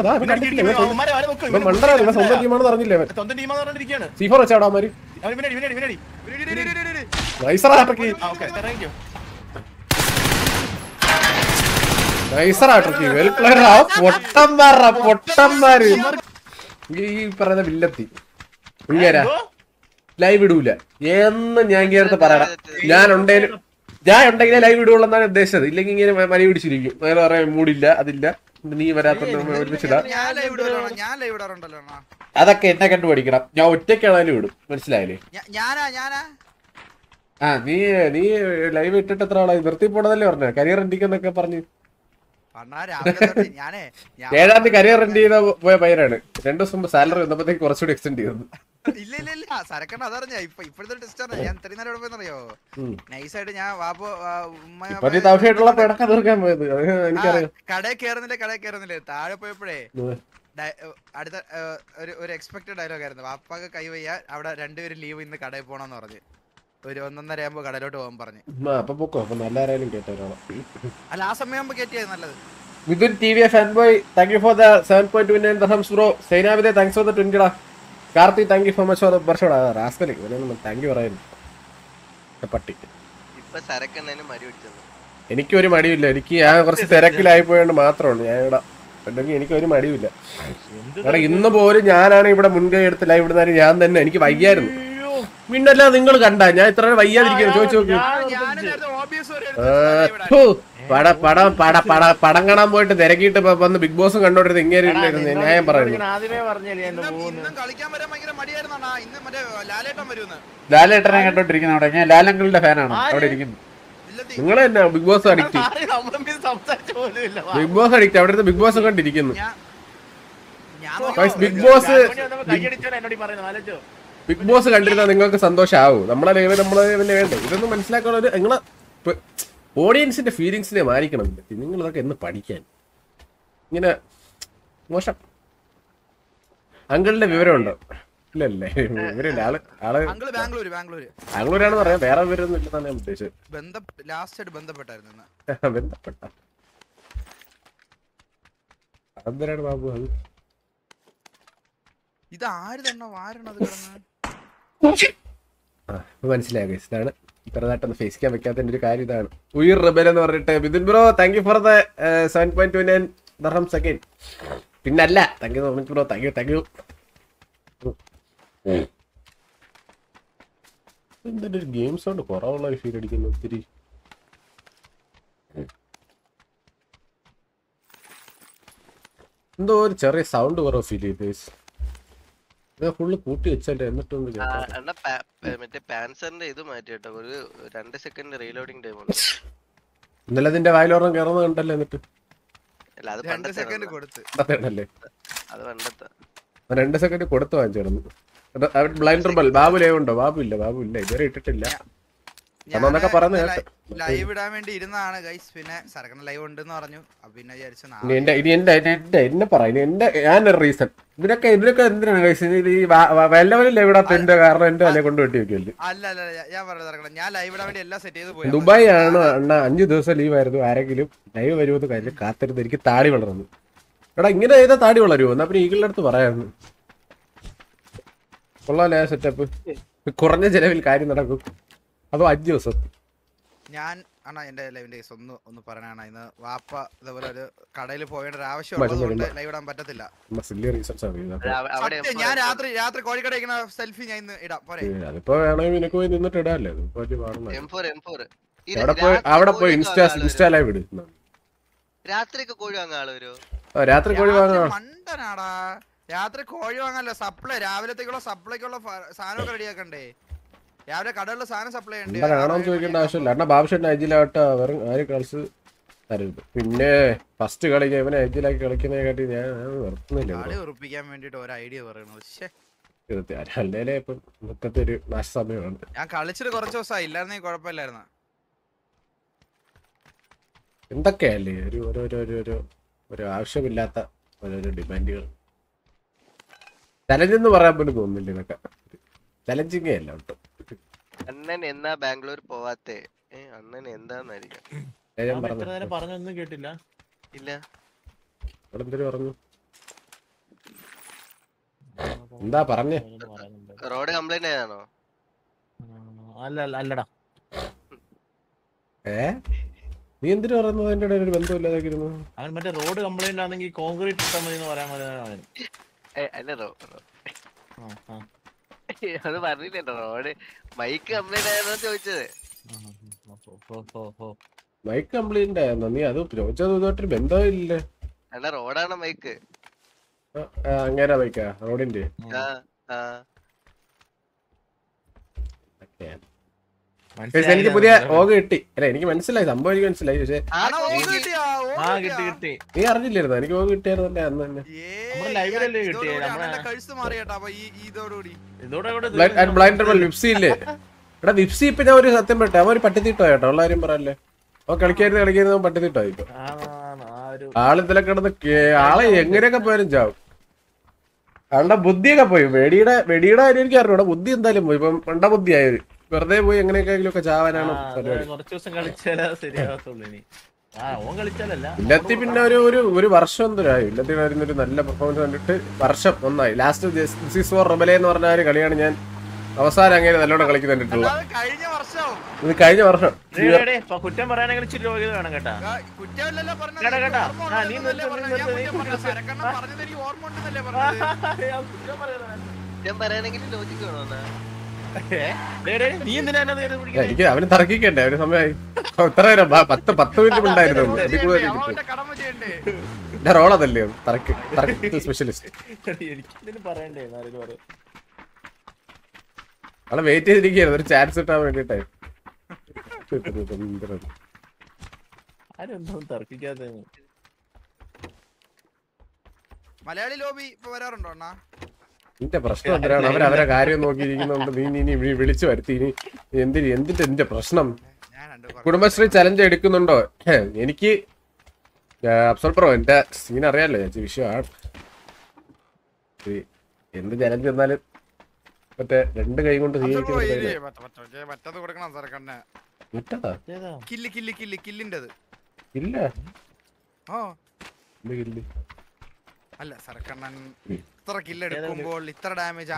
സ്വന്തം ടീമാണെന്ന് അറിഞ്ഞില്ലേ? C4 വെച്ചാടാ അവന്മാര്. പൊട്ടന്മാര് ഈ പറയുന്ന വില്ലത്തി ഇങ്ങേരാ ലൈവ് ഇടൂല എന്ന് ഞാൻ കേരളത്തെ പറയണം. ഞാൻ ഉണ്ടെങ്കിലേ ലൈവ് ഇടുള്ളൂ എന്നാണ് ഉദ്ദേശിച്ചത്. ഇല്ലെങ്കിൽ ഇങ്ങനെ മല പിടിച്ചിരിക്കും. വേറെ പറയാൻ മൂടില്ല, അതില്ല, നീ വരാത്ത ഒരുമിച്ചിടാ. അതൊക്കെ എന്നെ കണ്ടു പഠിക്കണം. ഞാൻ ഒറ്റയ്ക്കാണേലും വിടും, മനസ്സിലായില്ലേ? ആ നീ ലൈവ് ഇട്ടിട്ട് എത്ര ആളായി? നിർത്തി പോണതല്ലേ പറഞ്ഞ കരിയർ റെന്റിക്കെന്നൊക്കെ പറഞ്ഞു. 7ാം തീയതി കരിയർ റെന്റ് ചെയ്ത പോയ പയ്യനാണ്. 2 ദിവസം മുമ്പ് സാലറി വന്നപ്പോഴത്തേക്ക് കുറച്ചുകൂടി എക്സ്റ്റെൻഡ് ചെയ്തത്. ഇല്ല സരക്കണ്ട അതറിഞ്ഞ ഇപ്പോഴത്തെ ടെസ്റ്റ് ഞാൻ ഇത്രയും നേരം എവിടെ പോയെന്നറിയോ? നൈസായിട്ട് ഞാൻ കടയിൽ കയറുന്നില്ലേ താഴെ പോയപ്പോഴേ അടുത്ത ഒരു എക്സ്പെക്ടഡ് ഡയലോഗ് ആയിരുന്നു. വാപ്പാക്ക് കൈവയ്യ അവിടെ 2 പേര് ലീവ് ഇന്ന് കടയിൽ പോണെന്ന് പറഞ്ഞ് ഒരു 1:30 ആകുമ്പോ കടയിലോട്ട് പോകാൻ പറഞ്ഞു. അല്ല ആ സമയമാകുമ്പോ കയറ്റിയത് നല്ലത്. Mithun TV fan boy, thank you for the 7.29 dirhams bro. സൈനാവിദെ താങ്ക്സ് ഫോർ ദ 20 ഡാ. Karthi thank you for much for the ബർഷോടാ. റാസ്കലി താങ്ക് യു പറയായിരുന്നു. പട്ടി എനിക്കൊരു മടിയില്ല. എനിക്ക് ഞാൻ കുറച്ച് തിരക്കിലായി പോയോണ്ട് മാത്രമാണ് ഞാൻ ഇവിടെ. അല്ലെങ്കിൽ എനിക്കൊരു മടിയില്ല. കാരണം ഇന്ന് പോലും ഞാനാണ് ഇവിടെ മുൻകൈ എടുത്ത് ലൈവ് ഇടുന്നാലും ഞാൻ തന്നെ. എനിക്ക് വയ്യായിരുന്നു. പിന്നല്ല നിങ്ങൾ കണ്ട ഞാൻ ഇത്ര വയ്യാതിരിക്കുന്നു. ചോദിച്ചു നോക്കി പടം കാണാൻ പോയിട്ട് തിരക്കിയിട്ട് വന്ന് ബിഗ് ബോസും കണ്ടോണ്ടിരുന്നത് ഇങ്ങനെ ന്യായം പറയുന്നു. ലാലേട്ടനെ കണ്ടോണ്ടിരിക്കുന്ന അവിടെ. ഞാൻ ലാലങ്കളുടെ ഫാനാണ് അവിടെ ഇരിക്കുന്നത്. നിങ്ങൾ തന്നെ big boss addict. Big boss addict. അവിടെ ബിഗ് ബോസ് കണ്ടിരിക്കുന്നു. ബിഗ് ബോസ് കണ്ടിരുന്നാൽ നിങ്ങൾക്ക് സന്തോഷമാവും. നമ്മളെ ലെവല് വേണ്ട. ഇതൊന്നും മനസ്സിലാക്കാനുള്ള നിങ്ങളെ ഓഡിയൻസിന്റെ ഫീലിങ്സിനെ മാനിക്കണം. നിങ്ങളിതൊക്കെ എന്ന് പഠിക്കാൻ ഇങ്ങനെ മോശം. അങ്കിളിന്റെ വിവരമുണ്ടോ? ഇല്ലല്ലേ വിവരമില്ല. ബാംഗ്ലൂരാണെന്ന് പറയാം. വേറെ വിവരമൊന്നും ഇല്ലെന്നാണ് ഞാൻ ഉദ്ദേശിച്ചത്. ബന്ധപ്പെട്ട അതെന്തിനാണ് ബാബു അത്? മനസ്സിലായ ഇതാണ് ഇത്രതായിട്ടൊന്ന് ഫേസ് ചെയ്യാൻ വെക്കാത്തതിന്റെ ഒരു കാര്യം. ഇതാണ് ഉയർ റബൽ എന്ന് പറഞ്ഞിട്ട് Mithun bro thank you for the 7.29 dirhams again. പിന്നല്ല thank you bro. Thank you. എന്തൊരു ഗെയിം സൗണ്ട് കുറവുള്ള ഫീൽ അടിക്കുന്നു ഒത്തിരി. എന്തോ ഒരു ചെറിയ സൗണ്ട് കുറവ് ഫീൽ ചെയ്ത് ഫുള്ള് കൂട്ടി വെച്ചല്ലേ. എന്നിട്ടൊന്നും ഇന്നലെ അതിന്റെ വായിലോർണം കയറുന്നത് കണ്ടല്ലേ. എന്നിട്ട് 2 സെക്കൻഡ് കൊടുത്ത് വാങ്ങിച്ചിരുന്നു. ബ്ലൈൻഡർ ബൽ ബാബു ലൈവ് ഉണ്ടോ? ബാബു ഇല്ല ഇതുവരെ ഇട്ടിട്ടില്ല എന്നൊക്കെ പറഞ്ഞു. ലൈവ് ഇടാൻ വേണ്ടി ഇരുന്നാണ് ഗൈസ്. പിന്നെ സർക്കണ ലൈവ് ഉണ്ടെന്ന് പറഞ്ഞു. പിന്നെ എന്നെ പറയും ഞാനൊരു റീസൺ ഇതിനൊക്കെ എന്തിനാണ് ഗൈസ് ഈ വല്ലവരും ലൈവ് ഇടാത്ത എന്റെ കാരണം എന്റെ അല്ലെ കൊണ്ട് വെട്ടി വെക്കല്ലേ. ഞാൻ ലൈവ് ഇടാൻ വേണ്ടി എല്ലാം സെറ്റ് ചെയ്ത് പോയി. ദുബായ് ആണ് അണ്ണ 5 ദിവസം ലീവ് ആയിരുന്നു. ആരെങ്കിലും ലൈവ് വരുമെന്ന് കാര്യം കാത്തിരുന്ന് എനിക്ക് താടി വളർന്നു. എടാ ഇങ്ങനെ ചെയ്താൽ താടി വളരുമോ? എന്നാ പിന്നെ ഈകളുടെ അടുത്ത് പറയായിരുന്നു. കൊള്ളാല്ലേ സെറ്റപ്പ്? കുറഞ്ഞ ചെലവിൽ കാര്യം നടക്കും. അതോ 5 ദിവസം? ഞാൻ എന്റെ ലൈവിന്റെ കേസ് ഒന്ന് പറയാനാണ്. ഇന്ന് വാപ്പ ഇതേപോലെ ഒരു കടയിൽ പോകേണ്ട ഒരു ആവശ്യം ലൈവ് ഇടാൻ പറ്റത്തില്ല. ഞാൻ രാത്രി കോഴിക്കട സെൽഫി ഞാൻ ഇന്ന് ഇടാം. അതിപ്പോ വേണമെങ്കിൽ നിനക്ക് പോയി നിന്നിട്ട് ഇടാല്ലേ. അവിടെ പോയി ഇൻസ്റ്റാ ലൈവ് ഇടും. രാത്രി കോഴി വാങ്ങാൻ ആള് വരുമോ? രാത്രി കോഴി വാങ്ങാ മണ്ടനാടാ. രാത്രി കോഴി വാങ്ങാനല്ലോ സപ്ലൈ. രാവിലത്തേക്കുള്ള സപ്ലൈക്കുള്ള സാധനമൊക്കെ റെഡിയാക്കണ്ടേ? രാവിലെ കടകളിലെ സാധനം സപ്ലൈ ആണോന്ന് ചോദിക്കേണ്ട ആവശ്യമില്ല. കാരണം ബാബുഷേട്ടൻ അജിലാവട്ടെ വെറും ആര് കളിച്ച് തരരുത്. പിന്നെ ഫസ്റ്റ് കളിക്കാൻ ഇവനെ അജിലാക്കി കളിക്കുന്നതിനെ കാട്ടി ഞാൻ നിർത്തുന്നില്ല. ഉറപ്പിക്കാൻ വേണ്ടിട്ട് ഒരു ഐഡിയ പറയണത് അല്ലേ. ഇപ്പം മൊത്തത്തെ ഒരു നാശ സമയമാണ്. ഞാൻ കളിച്ചിട്ട് കുറച്ച് ദിവസമായി. ഇല്ലായിരുന്നെങ്കിൽ കുഴപ്പമില്ലായിരുന്നു. എന്തൊക്കെയല്ലേ ഒരു ആവശ്യമില്ലാത്ത ഓരോരോ ഡിമാൻഡുകൾ. ചലഞ്ച് എന്ന് പറയാൻ പോലും തോന്നുന്നില്ല. ഇതൊക്കെ ചലഞ്ചിങ്ങേ അല്ല ഒട്ടും. അണ്ണൻ എന്നാ ബാംഗ്ലൂർ പോവാത്തെ? അണ്ണൻ എന്താന്നായിരിക്കും പറഞ്ഞൊന്നും കേട്ടില്ല. ഇല്ല എന്തൊരു പറഞ്ഞു? എന്താ പറഞ്ഞേ? റോഡ് കംപ്ലൈന്റ് ആയതാണോ? അല്ലടാ. നീ എന്തിനു പറയുന്നത്? അതിന്റെ ഇടയിൽ ഒരു ബന്ധമില്ലാതെ അവൻ മറ്റേ റോഡ് കംപ്ലൈന്റ് ആണെങ്കിൽ കോൺക്രീറ്റ് ഇട്ടാൽ മതി എന്ന് പറയാൻ അല്ല അത് പറഞ്ഞില്ലല്ലോ. റോഡ് മൈക്ക് കംപ്ലൈന്റ് ആയെന്നാ ചോദിച്ചത്. മൈക്ക് കംപ്ലൈന്റ് ആയിരുന്നോ? നീ അത് ചോദിച്ചത് ഇതോട്ടൊരു ബന്ധമില്ലേ? അല്ല റോഡാണ് മൈക്ക്. അങ്ങനെ ബൈക്കാ റോഡിന്റെ? എനിക്ക് പുതിയ ഓഗ് കിട്ടി. അല്ല എനിക്ക് മനസ്സിലായി, സംഭവം എനിക്ക് മനസ്സിലായി. പക്ഷെ നീ അറിഞ്ഞില്ലായിരുന്നു? എനിക്ക് ഓഗ് കിട്ടിയായിരുന്നല്ലേ അന്ന് തന്നെ. ബ്ലൈൻഡ് വിപ്സി ഇല്ലേ? എടാ വിപ്സി ഇപ്പൊ ഞാൻ ഒരു സത്യം പെട്ടെ, അവൻ ഒരു പട്ടിത്തിട്ടോ കേട്ടോ, ഉള്ള കാര്യം പറയല്ലേ. അവൻ കളിക്കായിരുന്നു പട്ടിത്തിട്ടോ ഇപ്പൊ. ആളിതിലെ കിടന്ന് ആളെ എങ്ങനെയൊക്കെ പോയാലും ചാവും. ആളുടെ ബുദ്ധിയൊക്കെ പോയി. വെടിയുടെ കാര്യം എനിക്ക് അറിഞ്ഞൂടാ, ബുദ്ധി എന്തായാലും പോയി. ഇപ്പം പണ്ട ബുദ്ധി ആയത്. വെറുതെ പോയി എങ്ങനെയൊക്കെ ചാവാനാണ് പരിപാടി. ഇല്ലത്തി പിന്നെ ഒരു വർഷം എന്തോരായി. ഇല്ലത്തി വരുന്നൊരു നല്ല പെർഫോമൻസ് കണ്ടിട്ട് വർഷം ഒന്നായി. ലാസ്റ്റ് ദിസ് ഫോർ റബലെ എന്ന് പറഞ്ഞ ഒരു കളിയാണ് ഞാൻ അവസാനം അങ്ങനെ നല്ലോണം കളിക്ക് കണ്ടിട്ടുള്ളത്. ഇത് കഴിഞ്ഞ വർഷം. കുറ്റം പറയാനെങ്കിലും ലോജിക്ക് വേണോ? എനിക്ക് അവന് തർക്കിക്കണ്ടേ? ഒരു സമയമായി എത്ര നേരം 10 മിനിറ്റ് ഉണ്ടായിരുന്നു. എന്റെ റോളതല്ലേ തർക്കിക്കൽ സ്പെഷ്യലിസ്റ്റ്. അവളെ വെയിറ്റ് ചെയ്തിരിക്കുകയായിരുന്നു ഒരു ചാൻസ് കിട്ടാൻ വേണ്ടിട്ടേ. മലയാളി ലോബി ഇപ്പൊ വരാറുണ്ടോ അണ്ണാ? നിന്റെ പ്രശ്നം എന്തിനാണ്? അവരെ കാര്യം നോക്കിയിരിക്കുന്നുണ്ട്. നീ വിളിച്ചു വരുത്തി. എന്തിന്റെ പ്രശ്നം? കുടുംബശ്രീ ചലഞ്ച് എടുക്കുന്നുണ്ടോ? എനിക്ക് അഫ്സൽ ബ്രോ എന്റെ സീൻ അറിയാലോ. വിഷയമാണ് എന്ത് ചലഞ്ച് എന്നാലും മറ്റേ 2 കൈ കൊണ്ട് അല്ല സർക്കണ്ണൻ ഇത്ര കില്ലെടുക്കുമ്പോൾ ഇത്ര ഡാമേജ്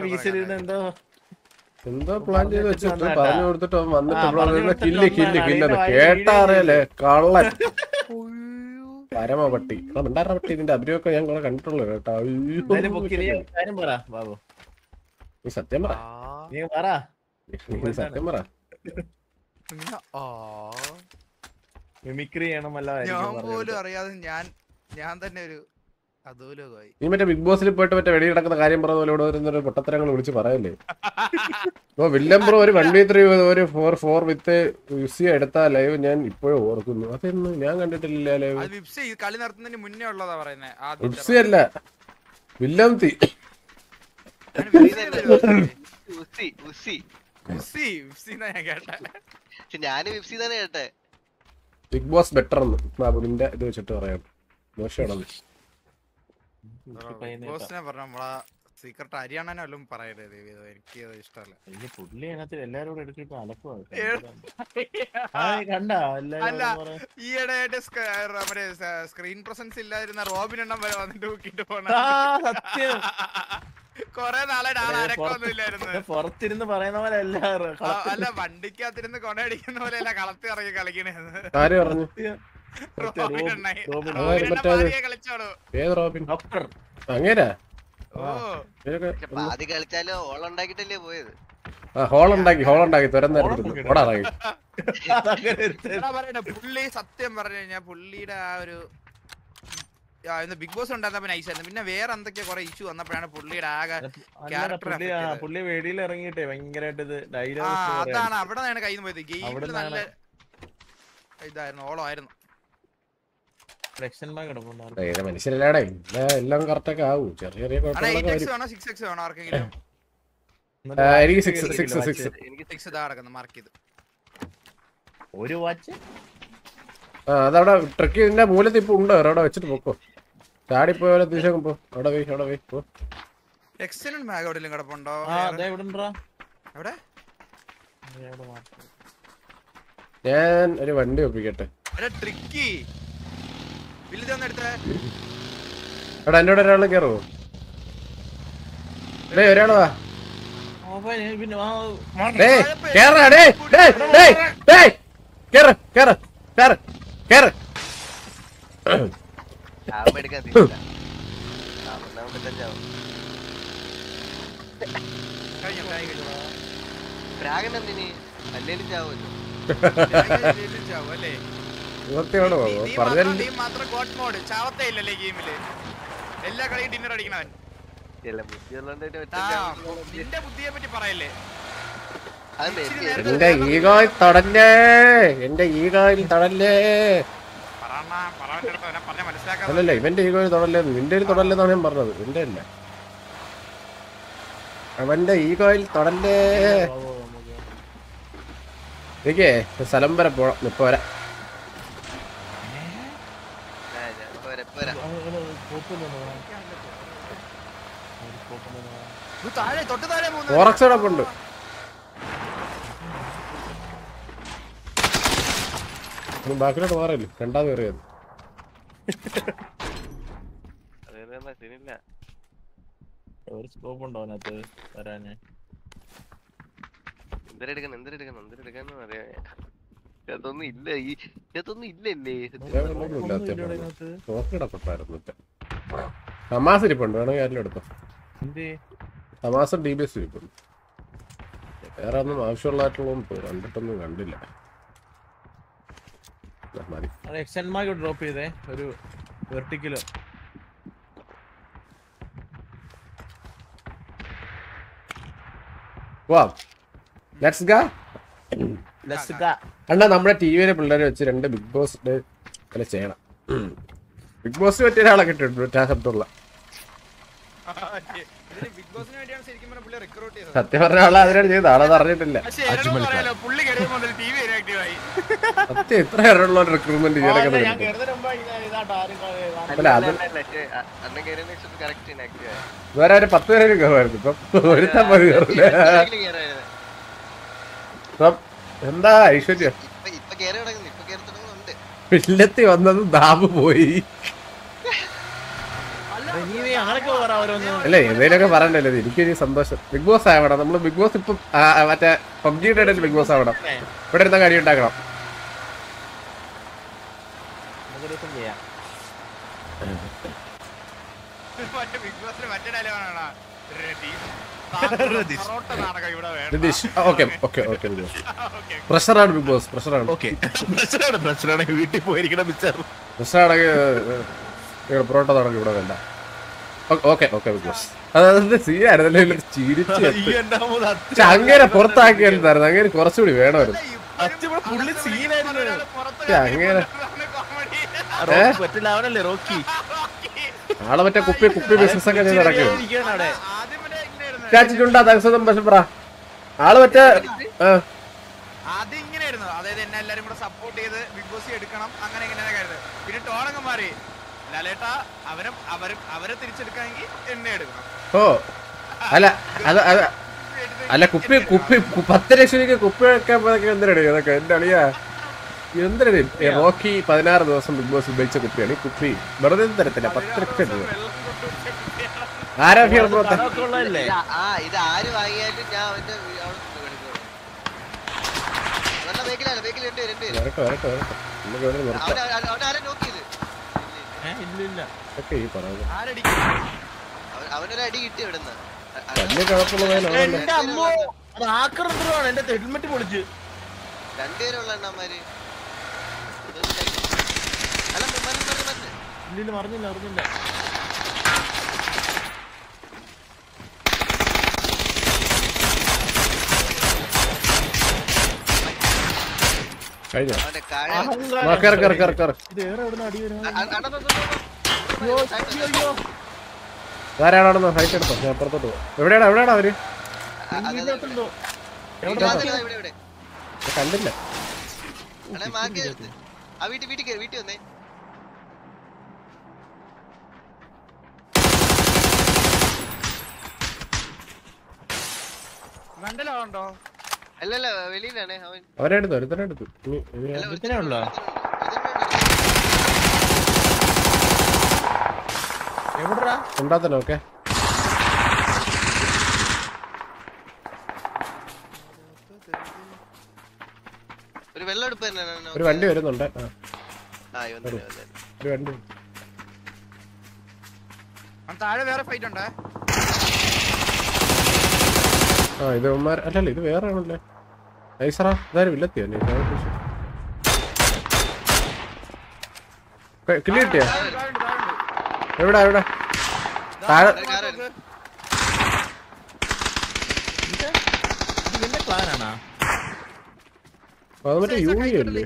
എന്തോ പ്ലാൻ ചെയ്ത് വെച്ചിട്ട് പറഞ്ഞു കൊടുത്തിട്ട് വന്നിട്ട് കില്ലെന്ന് കേട്ടാറിയല്ലേ കള്ളൻ പരമപട്ടി. പട്ടി ഇതിന്റെ അഭിനയൊക്കെ ഞാൻ കണ്ടിട്ടുള്ളൂ കേട്ടോ. നീ സത്യം പറ. സത്യം പറ. മിമിക്രി ചെയ്യണമല്ല. ഞാൻ പോലും അറിയാതെ ഞാൻ തന്നെ ഒരു നീ മറ്റേ ബിഗ് ബോസിൽ പോയിട്ട് മറ്റേ വെടി കിടക്കുന്ന കാര്യം പറഞ്ഞ പോലെ ഇവിടെ വരുന്നൊരു പൊട്ടത്തരങ്ങൾ വിളിച്ച് പറയല്ലേ. ഇപ്പൊ വില്ലം ബ്രോ ഒരു 1v3 ഒരു 4 വിത്ത് യുസി എടുത്ത ലൈവ് ഞാൻ ഇപ്പോഴും ഓർക്കുന്നു. അതൊന്നും ഞാൻ കണ്ടിട്ടില്ല ലൈവ്. കളി നടത്തുന്നതിന് മുന്നേ ഉള്ളതാ പറയുന്നത്. യുസി അല്ല വില്ലം തീ. ബിഗ് ബോസ് ബെറ്റർ നിന്റെ ഇത് വെച്ചിട്ട് പറയാം. മോശമാണെന്ന് സീക്രട്ട് ഹരിയാണല്ലോ പറയരുത്. എനിക്ക് ഇഷ്ടമല്ല. ഈയിടെയായിട്ട് സ്ക്രീൻ പ്രസൻസ് ഇല്ലാതിരുന്ന റോബിനെണ്ണം വരെ വന്നിട്ട് നോക്കിട്ട് പോണ. കൊറേ നാളായിട്ട് ആരൊക്കൊന്നും ഇല്ലായിരുന്നു. പുറത്തിരുന്ന് പറയുന്ന പോലെ അല്ല വണ്ടിക്കകത്തിരുന്ന് കൊണയടിക്കുന്ന പോലെ അല്ല കളത്തി ഇറങ്ങി കളിക്കണേന്ന്. അങ്ങനെ ഹോളുണ്ടാക്കി തുറന്നിരുന്നു. പുള്ളി സത്യം പറഞ്ഞു കഴിഞ്ഞാൽ പുള്ളിയുടെ ആ ഒരു ബിഗ് ബോസ് ഉണ്ടായിരുന്നപ്പോ നൈസായിരുന്നു. പിന്നെ വേറെ എന്തൊക്കെയോ കുറെ ഇഷ്യൂ വന്നപ്പോഴാണ് പുള്ളിയുടെ ആകെ പുള്ളി വെടിയിൽ ഇറങ്ങിയിട്ടേ ഭയങ്കരമായിട്ട് അതാണ് അവിടെ നിന്നാണ് കയ്യിൽ നിന്ന് പോയത്. ഗെയിമിൽ നല്ല ഇതായിരുന്നു, ഓളമായിരുന്നു. മനുഷ്യരല്ലാടെ എല്ലാം കറക്റ്റൊക്കെ ആവും. ചെറിയ ചെറിയ ഒരു വാച്ച് അതവിടെ ട്രക്കിന്റെ മൂലത്തിൽ ഇപ്പൊ ഉണ്ട്. അവിടെ വെച്ചിട്ട് പോക്കോ. ചാടിപ്പോയ തീശം പോ. അവിടെ പോയി പോ. ഞാൻ ഒരു വണ്ടി ഒപ്പിക്കട്ടെ. എടാ എന്നോട് ഒരാള് കയറുവോ? ഡേയ് ഒരാള് വാ. പിന്നെ ഡേയ് കേറടാ ഡേയ് ഡേയ് ഡേയ് ഡേയ് കേറ് കേറ് കേറ് കേറ്. ചാവുമ്പോ എടുക്കാൻ തീരില്ല. ചാവുമ്പോ പ്രാഗൻ എന്തിന് അല്ലേലും ചാവുമല്ലോ. സത്യമാണോ പറഞ്ഞാൽ എല്ലാ കളിയും ഡിന്നർ അടിക്കണവൻ. ചില ബുദ്ധിയുള്ളതുകൊണ്ട് നിന്റെ ബുദ്ധിയെ പറ്റി പറയല്ലേ. എന്റെ ഈഗോയിൽ തൊടല്ലേ, എന്റെ ഈഗോയിൽ തൊടല്ലേ. അല്ലല്ല ഇവന്റെ ഈഗോയിൽ തൊടല്ലേ, നിന്റെ തൊടല്ലെന്നാണ് ഞാൻ പറഞ്ഞത്. എന്റെ അല്ല, അവന്റെ ഈഗോയിൽ തൊടല്ലേ. എനിക്കേ സ്ഥലം വരെ പോണം. ഇപ്പൊ വരാം. ഫോറക്സോടൊപ്പം ഉണ്ട്. ബാക്കിലോട്ട് മാറില്ല, രണ്ടാമത് കയറിയത്. സ്കോപ്പ് ഉണ്ടോ അതിനകത്ത് വരാന്? എന്തെടുക്കണം അറിയാ. അതൊന്നും ഇല്ല, ഇതൊന്നും ഇല്ലല്ലേ. തമാസ ഇരിപ്പുണ്ട്, വേണമെങ്കിൽ ആരെങ്കിലും എടുത്തോ. തമാസം DBS ഇരിപ്പുണ്ട്. വേറെ ഒന്നും ആവശ്യമുള്ളതായിട്ടുള്ള കണ്ടിട്ടൊന്നും കണ്ടില്ല. മതി. ഡ്രോപ്പ് ചെയ്തേ ഒരു വെർട്ടിക്കലോ. അണ്ണാ നമ്മുടെ ടിവിയിലെ പിള്ളേരെ വെച്ച് 2 ബിഗ് ബോസ് ചെയ്യണം. ബിഗ് ബോസ് പറ്റിയ ഒരാളെ കിട്ടിയിട്ടുണ്ട്, ശബ്ദമുള്ള. സത്യം പറഞ്ഞ ആളെ അതിനാണ് ചെയ്തത്, ആളത് അറിഞ്ഞിട്ടില്ല. സത്യം ഇത്ര ഏറെയുള്ള റിക്രൂട്ട്മെന്റ് ചെയ്യാനൊക്കെ വേറെ ഒരു 10 പേരും കയറുമായിരുന്നു. ഇപ്പം ഒരുത്താൻ മതി കയറില്ല. എന്താ ഐശ്വര്യ പിള്ളത്തി വന്നത് ദാബ് പോയി. അല്ലേ ഏതേലൊക്കെ പറയണ്ടല്ലോ, എനിക്കൊരു സന്തോഷം. ബിഗ് ബോസ് ആവണം, നമ്മള് ബിഗ് ബോസ് ഇപ്പം മറ്റേ PUBGയുടെ ഇടയിൽ ബിഗ് ബോസ് ആവണം. ഇവിടെ ഇരുന്ന കാര്യം ഉണ്ടാക്കണം. പ്രഷറാണ് ബിഗ് ബോസ്, പ്രഷറാണ്. വീട്ടിൽ പോയിരിക്കണം. പ്രഷറാണെങ്കിൽ പൊറോട്ട തുടങ്ങി ഇവിടെ വേണ്ട. ഓക്കെ ഓക്കെ ബിഗ് ബോസ് അതായത് സീനായിരുന്നല്ലേ, ചിരിച്ചു. അങ്ങനെ പുറത്താക്കിയായിരുന്നു, അങ്ങനെ കുറച്ചുകൂടി വേണമായിരുന്നു. അങ്ങനെ ആളെ മറ്റേ കുപ്പി ബിസിനസ് ഒക്കെ ചെയ്ത് നടക്കും. ചാച്ചിട്ടുണ്ടാ ദിവസം പറ ആള് മറ്റേ ആദ്യം ഇങ്ങനെയായിരുന്നു. അതായത് എന്നെ എല്ലാരും കൂടെ സപ്പോർട്ട് ചെയ്ത് ബിഗ് ബോസ് എടുക്കണം, അങ്ങനെ ഇങ്ങനെയൊക്കെ. പിന്നെ ടോണങ്ങ് മാറി. ലാലേട്ടാ അവരെ തിരിച്ചെടുക്കാമെങ്കിൽ എന്നെ എടുക്കണം. ഓ അല്ല അല്ല കുപ്പി 10 ലക്ഷം രൂപ കുപ്പി വെക്കാൻ എന്തിനാണ് അതൊക്കെ? എന്റെ അളിയാ എന്തിനാണ്? റോക്കി 16 ദിവസം ബിഗ് ബോസ് ഉപയോഗിച്ച കുപ്പിയാണ് ഈ കുപ്പി. വെറുതെ തരത്തില്ല, 10 ലക്ഷം രൂപ. ആരാ ഇത് ആര് വാങ്ങിയാലും ഞാൻ അവനൊരു അടി കിട്ടി ഇവിടുന്ന്. എന്റെ ഹെൽമെറ്റ് പൊളിച്ച് 2 പേരുള്ള അണ്ണന്മാര്. അറിഞ്ഞില്ല ധാരാളാണെന്നോ ഫൈറ്റ് എടുത്തോ? ഞാൻ പുറത്തോട്ട് പോകും. എവിടെയാടാ അവര്? കണ്ടില്ല. വീട്ടിൽ വന്നേ. മണ്ടലാണോ? അല്ലല്ല വെളിയിലാണ് അവൻ. അവരെടുത്തു ഒരുത്തനെടുത്തു. എവിടാ ഉണ്ടാത്തല്ലോ. ഓക്കെ ഒരു വണ്ടി വരുന്നുണ്ട്. ഒരു വണ്ടി താഴെ വേറെ ഫൈറ്റ് ഉണ്ടേ. ഇത് അല്ലല്ല, ഇത് വേറെ ആണല്ലേ. നൈസറാ, ഇതാരും വില്ലത്തിയോ? കിളി കിട്ടിയോ? എവിടെ എവിടെ? താഴെ പ്ലാനാണോ? അത് മറ്റേ യൂണി അല്ലേ?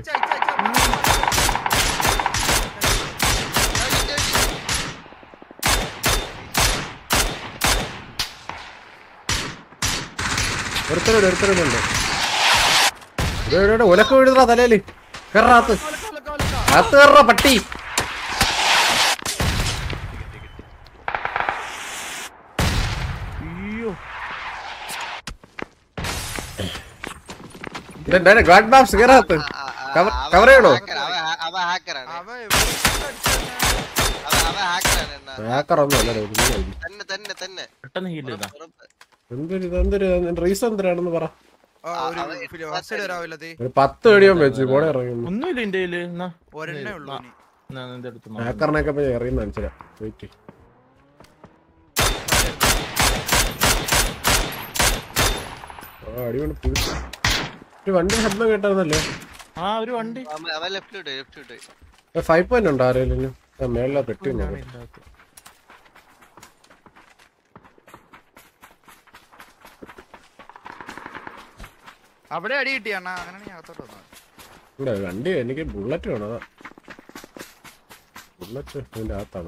ഒരുത്തരുണ്ട്. ഇവിടെ ഒലക്ക വീഴുതാ തലേല്. കയറാത്ത് അകത്ത് കയറാ പട്ടി. ഗാഡ് ബാപ്സ് കയറാത്ത്. കവർ ചെയ്യണോ? ഹാക്കറൊന്നും അല്ലേ. എന്തൊരു റീസൺ എന്തിനാണെന്ന് പറ. ഒരു 10 വെടിയോ വെച്ചു പോണെ ഇറങ്ങി. ഹാക്കറിനൊക്കെ എറിയുന്ന മനസ്സിലാ. വെയിറ്റ് അടിപൊളി. ഒരു വണ്ടി ശബ്ദം കേട്ടായിരുന്നല്ലേ? ഒരു വണ്ടി 5 പോയിന്റ് ഉണ്ടോ ആരെങ്കിലും? മേളിലാ പെട്ടി. അവിടെ അടി കിട്ടിയാണ്. അങ്ങനെ വണ്ടി എനിക്ക് ബുള്ളറ്റ് വേണം. അതാ ബുള്ളറ്റ് അതിന്റെ അകത്താണ്.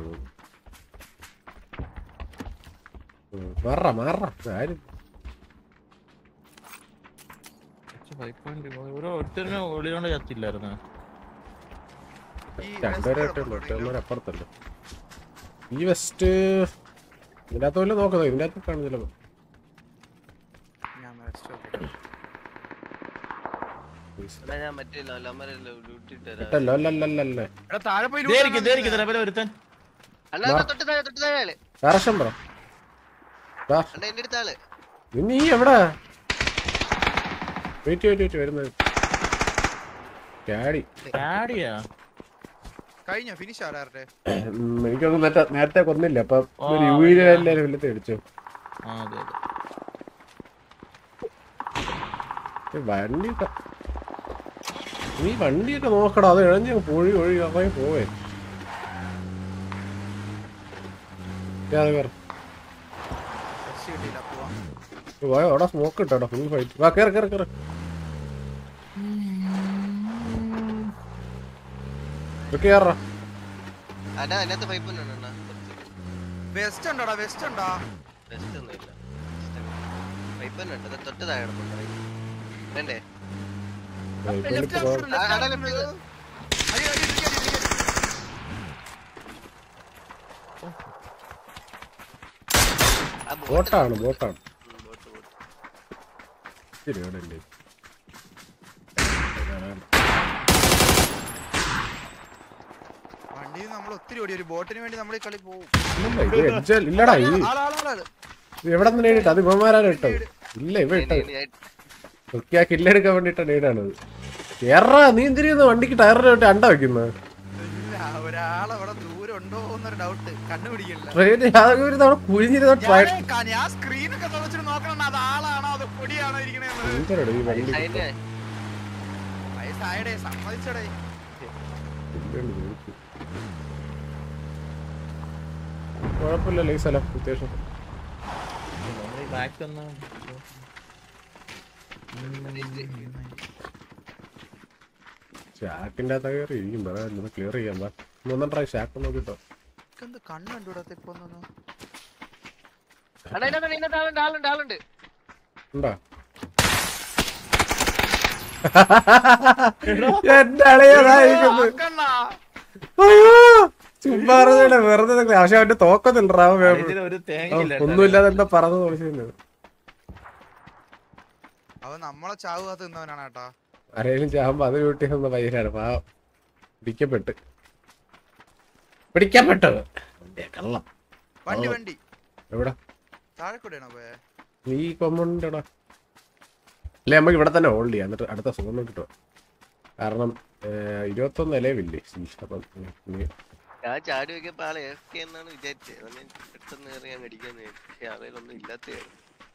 മാറാ ആരും ഒളിയോണ്ട് ചത്തില്ലായിരുന്നു. രണ്ടുപേരായിട്ടുള്ളൂ, അപ്പുറത്തല്ലേ. ഈ വെസ്റ്റ് ഇതിനകത്ത് വല്ല നോക്കുന്നത്. ഇതിന്റെ അകത്ത് കാണുന്നില്ല. നീ എവിടാ? വെയിറ്റ് വരുന്നത്. എനിക്കൊന്നും നേരത്തെ കൊന്നില്ല. അപ്പൊ എല്ലാരും വില്ലത്തെ അടിച്ചു. വണ്ടി നീ വണ്ടിയൊക്കെ നോക്കടാ. അത് ഇഴഞ്ഞ് ഒഴുകി അങ്ങനെ പോവേ. അവിടെ സ്മോക്ക് ഇട്ടോ. Full fight. വാ കേറ്. കേറാ. വെസ്റ്റ് ഉണ്ടോടാ? വെസ്റ്റ് ഉണ്ടോ? ബോട്ടാണ്. വണ്ടി നമ്മൾ ഒത്തിരി ഓടി. ഒരു ബോട്ടിന് വേണ്ടി നമ്മൾ ഈ കളി പോകും. ഇല്ലടാ, എവിടെ നിന്ന് നേടിട്ട്? അത് ഇവന്മാരാണ് ഇട്ടത്. ഇല്ല, ഇവ ഇട്ടത് കില്ലെടുക്കാൻ വേണ്ടിട്ട നേടാണത്. നീ എന്തിനാ വണ്ടിക്ക് ടയറിന് അണ്ട വെക്കുന്നത്? ഒരാളവിടെ ദൂരം ഉണ്ടോ എന്നൊരു ഡൗട്ട്. കണ്ടുപിടിക്കില്ല. ഞാൻ സ്ക്രീനൊക്കെ തുറച്ചിട്ട് നോക്കണം. അത് ആളാണോ അതോ പൊടിയാണോ ഇരിക്കണേന്ന്. വയസ്സായടേ, സമ്മതിച്ചടേ. കുഴപ്പമില്ലല്ലോ ഈ സ്ഥലം അത്യാവശ്യം. ഷാക്കിന്റെ അകത്ത് കയറി ഇരിക്കും. ക്ലിയർ ചെയ്യാൻ ട്രൈ ഷാക്ക് നോക്കിട്ടോ. ഉണ്ടോ? എന്റെ അളിയതായിരിക്കുന്നു. ചുമ്മാ വെറുതെ. പക്ഷെ അവന്റെ തോക്കത്തില്ല. ഒന്നുമില്ലാതെ എന്താ പറഞ്ഞു തോന്നിച്ചത്. അവൻ നമ്മളെ ചാവുകാത്ത നിന്നവനാണ് കേട്ടാ. ആരെങ്കിലും ചാവുമ്പോ അത് വീട്ടിൽ നിന്ന് പയ്യനാണ്. പിടിക്കപ്പെട്ടു. കള്ളം. വണ്ടി എവിടെ? താഴെ കൂടെയാണോ പോയെ? നീ കൊമ്പുണ്ടോടാ? അല്ലെ നമുക്ക് ഇവിടെ തന്നെ ഹോൾഡ് ചെയ്യാം. എന്നിട്ട് അടുത്ത സുഖം കിട്ടുക. കാരണം 21 നിലവില്ലേ. അപ്പം ഞാൻ ചാടി വെക്കിയപ്പോ ആളെ AFK എന്നാണ് വിചാരിച്ചത്. അവനെ പെട്ടെന്ന് കയറി ഞാൻ അടിക്കാന്ന് വിചാരിച്ചു. പക്ഷെ അവയിലൊന്നും ഇല്ലാത്തതാണ്.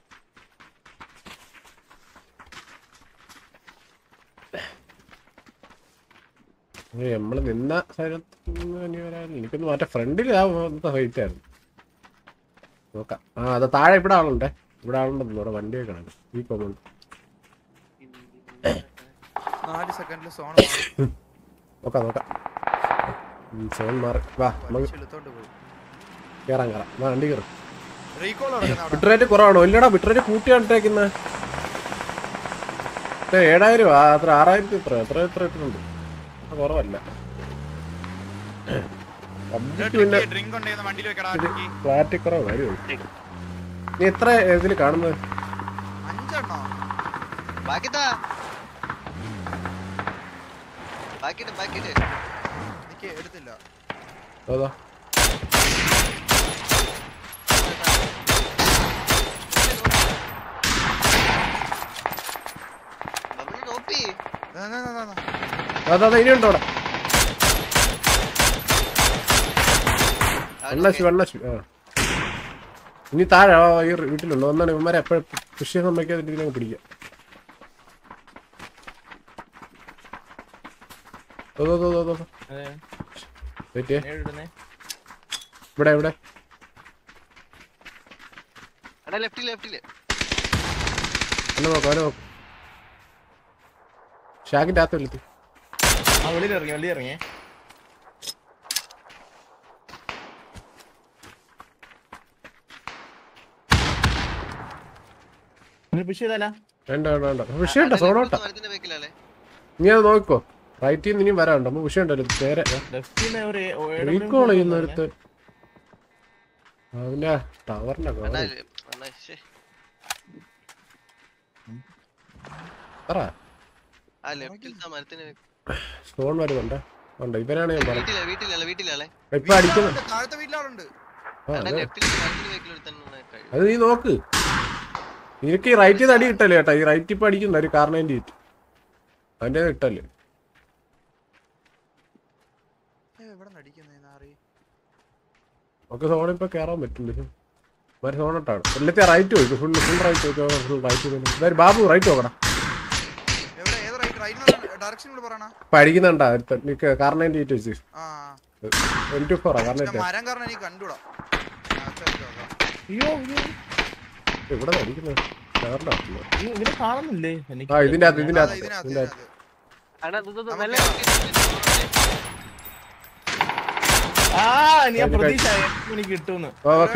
നമ്മള് നിന്ന സ്ഥലത്ത് എനിക്കൊന്ന് മറ്റേ ഫ്രണ്ടിൽ ആ ഹൈറ്റ് ആയിരുന്നു. നോക്കാം. അത് താഴെ ഇവിടെ ആളുണ്ടേ. ഇവിടെ ആളുണ്ടെന്ന് ഇവിടെ വണ്ടി കിടക്കും ഈ കോമ്പൗണ്ട്. 4 സെക്കൻഡിൽ സോൺ നോക്കാം സോൺ മാറി വാ നമുക്ക് ചെലുത്തോണ്ട് പോയി. കേറാം വാ വണ്ടി കയറും. റീകോൾ നടക്കുന്ന അവിടെ. ബിട്രേറ്റ് കുറവാണോ? ഇല്ലടാ ബിട്രേറ്റ് കൂട്ടിയാണ് ഇട്ടേക്കുന്നത്. 7000 അത്ര 6000 എത്ര ഇട്ടിട്ടുണ്ട്. കുറവല്ല. പിന്നെ ഡ്രിങ്ക് കൊണ്ടുവന്ന വണ്ടിയിൽ വെക്കടാ. ഫ്ലാറ്റ് കുറവ് കാര്യമായി. നീ എത്ര ഇതിൽ കാണുന്നത്? 5 എണ്ണോ? ബാക്കിട്ടാ ബാക്കിട്ട് എനിക്ക് എടുത്തില്ല. അതാ അതാ ഇനിയുണ്ടോ അവിടെ? വെണ്ണശു ഇനി താഴെ ഈ വീട്ടിലുണ്ടോ? ഒന്നാണ് ഇവന്മാരെ എപ്പോഴും കൃഷി സമ്മതിക്കാതെ ഇതിനെ പിടിക്കാം. ഇവിടെ ലെഫ്റ്റില് നോക്കാം ഷാക്കിന്റെ അകത്ത് വിളിച്ചു. വെളിയിലിറങ്ങി വേണ്ട വിഷയണ്ട സോണോട്ടാ. നീ അത് നോക്കോ. റൈറ്റിൽ നിന്ന് ഇനിയും വരാനുണ്ട്. നമുക്ക് വിഷയമുണ്ടല്ലോ. നേരെ റീകോൾ ചെയ്യുന്നൊരുത്ത് അതിന്റെ ടവറിന്റെ സ്റ്റോൺ വരുന്നുണ്ട്. ഇവരാണ് ഞാൻ പറഞ്ഞത്. ഇപ്പൊ അടിക്കുന്നത് അത് നീ നോക്ക്. നിനക്ക് ഈ റൈറ്റ് ചെയ്ത് അടി കിട്ടല്ലേ ചേട്ടാ. ഈ റൈറ്റ് ഇപ്പൊ അടിക്കുന്ന ഒരു കാരണേന്റെ അതിന്റെ കിട്ടല്ലേ. നമുക്ക് സോൺ ഇപ്പൊ കേറാൻ പറ്റില്ല. സോണിട്ടാണ് എല്ലാത്തെ റൈറ്റ് പോയി. Full right full right. Babu right നോക്കണം. ഇപ്പൊ അടിക്കുന്നുണ്ടാ കാരണേന്റെ ഇവിടെ അടിക്കുന്നത് കാണുന്നില്ലേ? ഇതിന്റെ അകത്ത് കിട്ടുന്നു.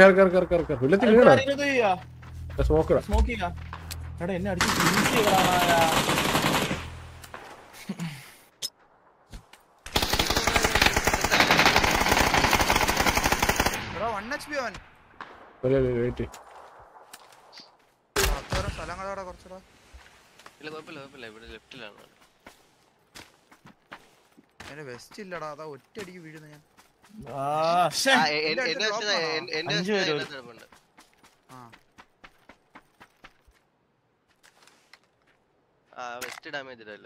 എന്നെ അടിച്ച് വെസ്റ്റ് ഇല്ലടാ. അതാ ഒറ്റയടിക്ക് വീഴുന്ന ഞാൻ. വെസ്റ്റ് ഡാമേജ് ഇല്ല.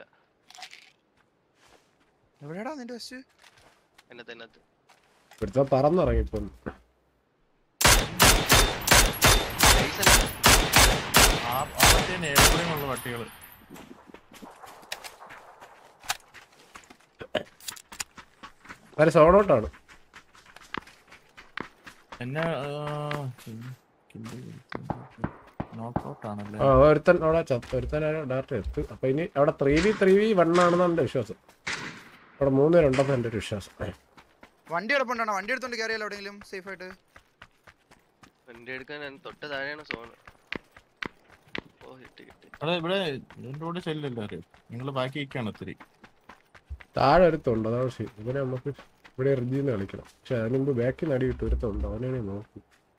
എവിടെയാടാ നിന്റെ വെസ്റ്റ്? ഇവിടുത്തെ പറന്നിറങ്ങിപ്പോ പട്ടികള് സോണോട്ടാണ്. ഒരുത്തൻ അവിടെ ഒരുത്തൻ ഡയറക്റ്റ് എത്തു. അപ്പൊ ഇനി അവിടെ 3v1 ആണെന്നാണ് എന്റെ വിശ്വാസം. അവിടെ 3 പേരുണ്ടെന്ന് എന്റെ ഒരു വിശ്വാസം. വണ്ടി എടുപ്പുണ്ടോ? വണ്ടി എടുത്തോണ്ട് കയറിയാലോ എവിടെയെങ്കിലും സേഫ് ആയിട്ട്? വണ്ടി എടുക്കാൻ തൊട്ട് താഴെയാണ് സോൺ. ഇവിടെ ചെല്ലല്ലോ. നിങ്ങള് ബാക്കി നിൽക്കാണ് ഒത്തിരി. താഴെ ഒരുത്തുണ്ട്. അതാണ് ശരി. ഇവനെ നമുക്ക് ഇവിടെ റിജീന്ന് കളിക്കണം. പക്ഷെ അതിന് മുമ്പ് ബാക്കിൽ നടി കിട്ടും. ഒരുത്തുണ്ട്. അവനെ നോക്കും.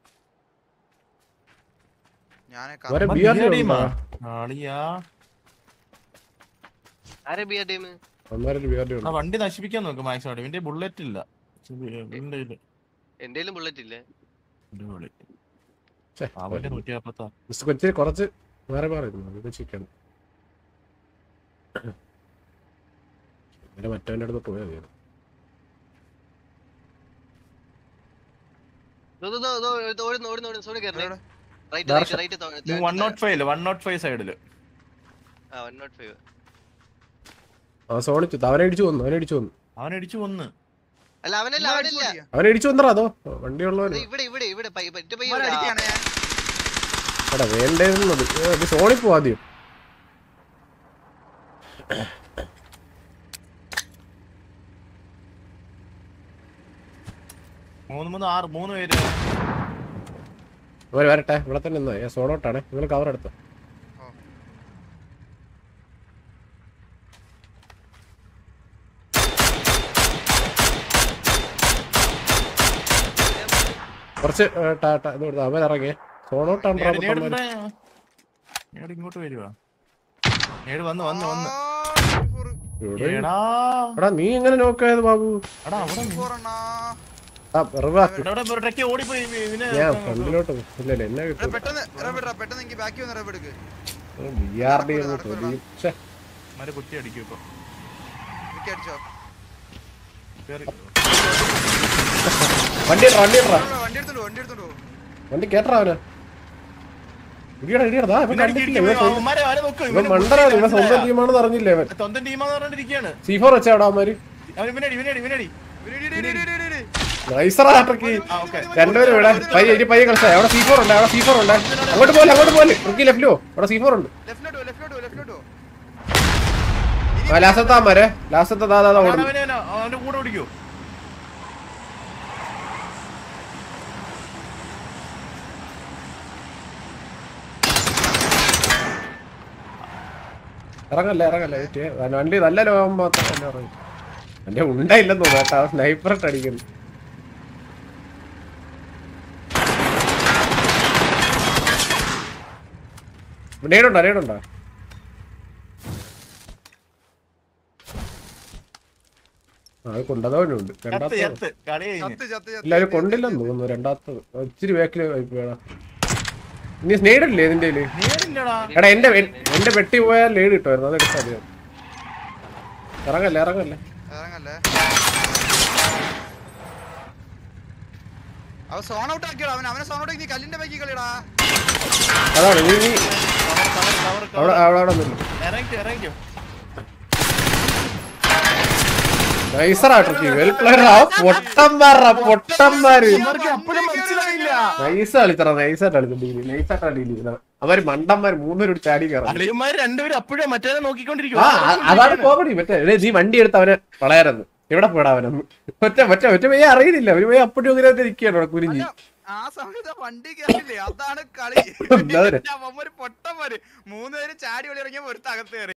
വണ്ടി നശിപ്പിക്കാൻ നോക്കും മാക്സിമം. ഇവന്റെ ബുള്ളറ്റ് ഇല്ല. എന്തേലും ബുള്ളറ്റ് ഇല്ലേ? കുറച്ച് മാറി മാറി ചിക്കൻ അങ്ങനെ മറ്റവൻ്റെ അടുത്ത് പോയാൽ മതി. സോണി കേറണേ എവിടെ? റൈറ്റ് ദർശൻ. റൈറ്റ് 105 സൈഡില്. 105. ആ സോണിച്ചു അവനെ ഇടിച്ചു വന്നു അവൻ അടിച്ചു കൊന്ന്. അല്ല അവനല്ല അവനെ ഇടിച്ചു വന്നറാ അതോ വണ്ടിയുള്ളവന് ഇവിടെ ഇവന്മാരെ അടിക്കുകയാണ് ഞാൻ. എടാ വേണ്ടേന്നുള്ളത് സോണിപ്പോ ആദ്യം. മൂന്ന് പേര്. അവര് വരട്ടെ ഇവിടെ തന്നെ നിന്നോ സോണോട്ടാണ് നിങ്ങൾ കവർ എടുത്തോ. കുറച്ച് ഇത് കൊടുത്തു അവൻ ഇറങ്ങിയേ സോണോട്ടാണ്. ഇങ്ങോട്ട് വരുവാ. വന്ന് എടാ നീ എങ്ങനെ നോക്കായത് ബാബു? പോറണ്ണാ. ഓടിപ്പോയി. ഞാൻ ഫ്രണ്ടിലോട്ട് ഇല്ലല്ലേ എന്നെ കിട്ടും. പെട്ടെന്ന് പെട്ടെന്ന് എനിക്ക് ബാക്കി വന്ന് റബ്ബ് എടുക്ക്. കുത്തി അടിക്കും ഇപ്പൊ. വിക്കി അടിച്ചോ. വണ്ടി വണ്ടി എടുത്തോണ്ട് പോ. വണ്ടി കേട്ടറാ അവന്. ഇടിയടാ ഇവൻ കണ്ടിട്ടില്ല. ഇവൻ മണ്ടറാണ്. ഇവൻ സ്വന്തം ടീമാണെന്ന് അറിഞ്ഞില്ലേ അവൻ. സ്വന്തം ടീമാന്ന് പറഞ്ഞിരിക്കുകയാണ്. C4 വെച്ചാ അവിടെ അവന്മാര് രണ്ടുപേരും ഇവിടെ പയ്യെ കളിച്ചാ. അവിടെ C4 ഉണ്ട്. അങ്ങോട്ട് പോലെ ലെഫ്റ്റിലോ അവിടെ C4 ഉണ്ട്. ലാസ്റ്റത്തെ ദാദാ ഓടും. അവന്റെ കൂടെ ഓടിക്കോ. ഇറങ്ങല്ലേ വണ്ടി നല്ല ലോകം മാത്രം ഇറങ്ങി. എന്റെ ഉണ്ടായില്ലെന്ന് തോന്നുന്നു കേട്ടോ. സ്നൈപ്പറിട്ട് അടിക്കുന്നു. നേടുണ്ടോ അത് കൊണ്ടതവനുണ്ട്. എല്ലാവരും കൊണ്ടില്ലെന്ന് തോന്നുന്നു. രണ്ടാമത്തത് ഇച്ചിരി ബാക്കിൽ വേണം. ഇനി സ്നേഹിടില്ലേ നിന്റെ എടാ എന്റെ പെട്ടി പോയാൽ ലേഡ് കിട്ടുമായിരുന്നു. അത് എടുത്താൽ മതി. ഇറങ്ങല്ലേ അവൻ സോൺ ഔട്ട് ആക്കിയോ. അവനെ സോൺ ഔട്ട് ആക്കി കല്ലിന്റെ ബാക്കി കളിയടാ. അതാണ് നീ അവിടെ ഒന്നുമില്ല. പൊട്ടന്മാര് അവര് മണ്ടന്മാര് മൂന്നുപേരും ചാടി കയറാം. അതാണ് കോമഡി. മറ്റേ നീ വണ്ടി എടുത്ത് അവനെ വളയാരെന്ന് എവിടെ പോടാ അവനൊന്ന് ഒറ്റ പയ്യ അറിയുന്നില്ല. ഒരു പയ്യ അപ്പടി ഒന്നിനകത്ത് ഇരിക്കുകയാണ് അവിടെ കുരിഞ്ഞി. ആ സമയത്ത് വണ്ടി കയറില്ലേ. അതാണ് കളി. പൊട്ടന്മാര് 3 പേര് ചാടി വെളിയിറങ്ങിയപ്പോ ഒരു തകർത്ത് കയറി.